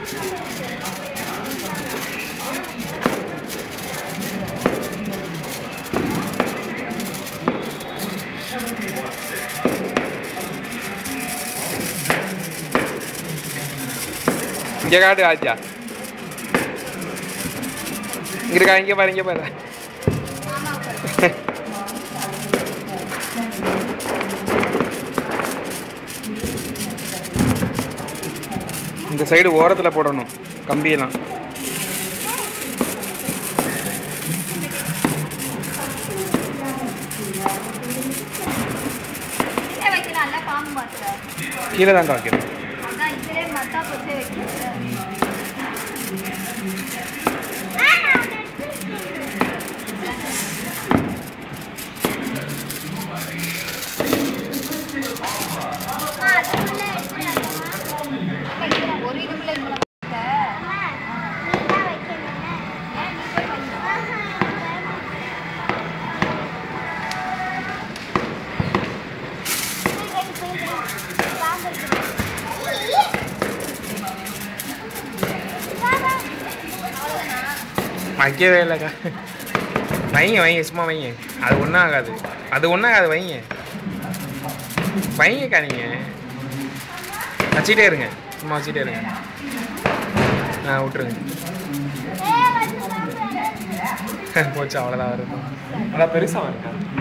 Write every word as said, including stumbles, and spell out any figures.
இங்கே காட்டு ராஜா. இங்கே இருக்கா, இங்கே பாரு, இங்கே பாரு. இந்த சைடு ஓரத்தில் போடணும் கம்பியெல்லாம். கீழே தாங்க வைக்கணும். வைக்கவே இல்லைக்கா. வைங்க வைங்க, சும்மா வைங்க. அது ஒன்றும் ஆகாது, அது ஒன்றும் ஆகாது. வைங்க வைங்கக்கா, நீங்கள் வச்சுட்டே இருங்க, சும்மா வச்சுட்டே இருங்க. ஆ விட்டுருங்க. போச்சு, அவ்வளோதான். வரும் நல்லா பெருசாக இருக்கா.